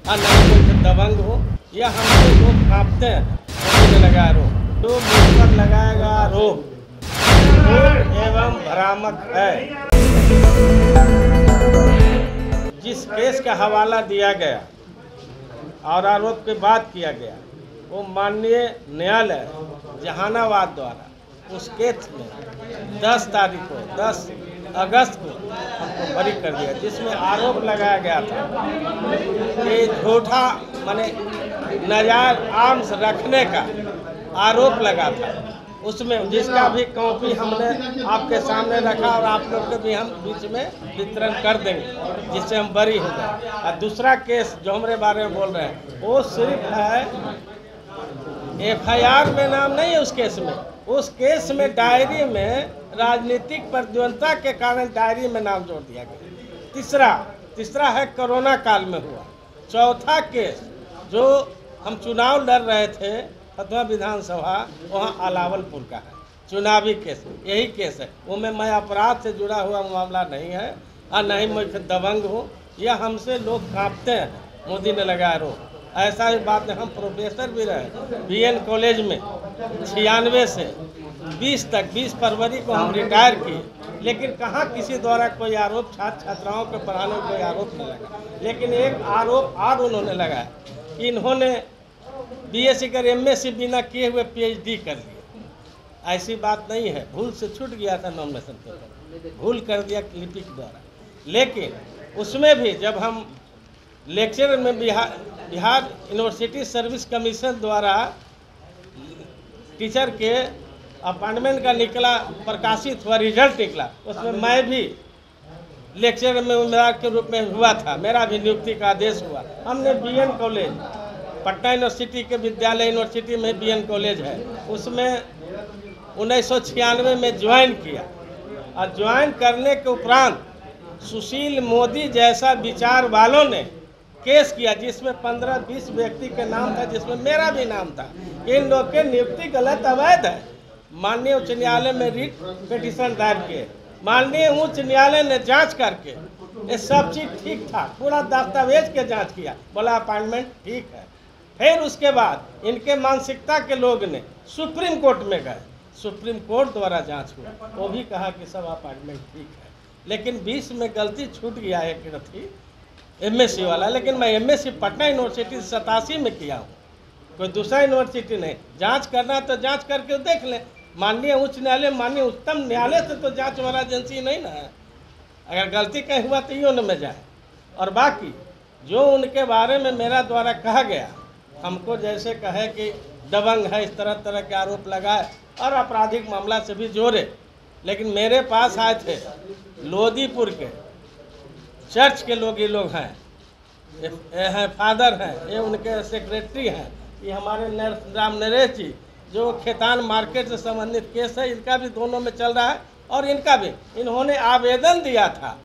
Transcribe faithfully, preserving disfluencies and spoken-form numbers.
और नहीं कोई दबंग हो या हमसे लोग कांपते हैं मोदी ने लगाया रोक। तो मुझ पर लगाएगा आरोप झूठ एवं भ्रामक है। जिस केस का हवाला दिया गया और आरोप की बात किया गया वो माननीय न्यायालय जहानाबाद द्वारा उस केस में दस तारीख को दस अगस्त को हमको बरी कर दिया, जिसमें आरोप लगाया गया था कि झूठा माने नाजायज आर्म्स रखने का आरोप लगा था। उसमें जिसका भी कॉपी हमने आपके सामने रखा और आप लोग के भी हम बीच में वितरण कर देंगे, जिससे हम बरी हो गए। और दूसरा केस जो हमारे बारे में बोल रहे हैं वो सिर्फ है एफ आई आर में नाम नहीं है उस केस में। उस केस में डायरी में राजनीतिक प्रतिद्वंद्विता के कारण डायरी में नाम जोड़ दिया गया। तीसरा तीसरा है कोरोना काल में हुआ। चौथा केस जो हम चुनाव लड़ रहे थे फतवा विधानसभा, वहाँ अलावलपुर का है चुनावी केस, यही केस है। वो में मैं अपराध से जुड़ा हुआ मामला नहीं है और नहीं मैं दबंग हूँ या हमसे लोग कांपते हैं मोदी ने लगाया रोक। ऐसा ही बात है, हम प्रोफेसर भी रहे बी एन कॉलेज में छियानवे से बीस तक, बीस फरवरी को हम रिटायर किए, लेकिन कहाँ किसी द्वारा कोई आरोप छात्र छात्राओं के पढ़ाने में कोई आरोप नहीं लगा। लेकिन एक आरोप और उन्होंने लगाया कि इन्होंने बी एस सी कर एम एस सी बिना किए हुए पी एच डी कर लिया। ऐसी बात नहीं है, भूल से छूट गया था नॉमिनेशन पेपर, भूल कर दिया लिपिक द्वारा। लेकिन उसमें भी जब हम लेक्चर में Bihar Bihar university service commission द्वारा टीचर के अपॉइंटमेंट का निकला, प्रकाशित हुआ, रिजल्ट निकला, उसमें मैं भी लेक्चर में उम्मीदवार के रूप में हुआ था, मेरा भी नियुक्ति का आदेश हुआ। हमने B N college Patna university के विद्यालय यूनिवर्सिटी में बी एन कॉलेज है, उसमें उन्नीस सौ छियानवे में ज्वाइन किया और ज्वाइन करने के उपरांत सुशील मोदी जैसा विचार वालों ने केस किया, जिसमें पंद्रह बीस व्यक्ति के नाम था, जिसमें मेरा भी नाम था। इन लोग के नियुक्ति गलत अवैध है। माननीय उच्च न्यायालय में रिट पिटीशन दायर किए, माननीय उच्च न्यायालय ने जांच करके ये सब चीज़ ठीक था, पूरा दस्तावेज के जांच किया, बोला अपॉइंटमेंट ठीक है। फिर उसके बाद इनके मानसिकता के लोग ने सुप्रीम कोर्ट में गए, सुप्रीम कोर्ट द्वारा जांच हुआ, वो भी कहा कि सब अपॉइंटमेंट ठीक है। लेकिन बीच में गलती छूट गया एक थी एम एस सी वाला, लेकिन मैं M S C Patna university सतासी में किया हूँ, कोई दूसरा यूनिवर्सिटी नहीं। जांच करना तो जांच करके देख लें, माननीय उच्च न्यायालय माननीय उच्चतम न्यायालय से तो जांच वाला एजेंसी नहीं ना है। अगर गलती कहीं हुआ तो यो न में जाए। और बाकी जो उनके बारे में मेरा द्वारा कहा गया, हमको जैसे कहे कि दबंग है, इस तरह तरह के आरोप लगाए और आपराधिक मामला से भी जोड़े, लेकिन मेरे पास आए थे लोदीपुर के चर्च के लोग, ये लोग हैं, ये हैं फादर हैं, ये उनके सेक्रेटरी हैं, ये हमारे राम नरेश जी जो खेतान मार्केट से संबंधित केस है, इनका भी दोनों में चल रहा है और इनका भी इन्होंने आवेदन दिया था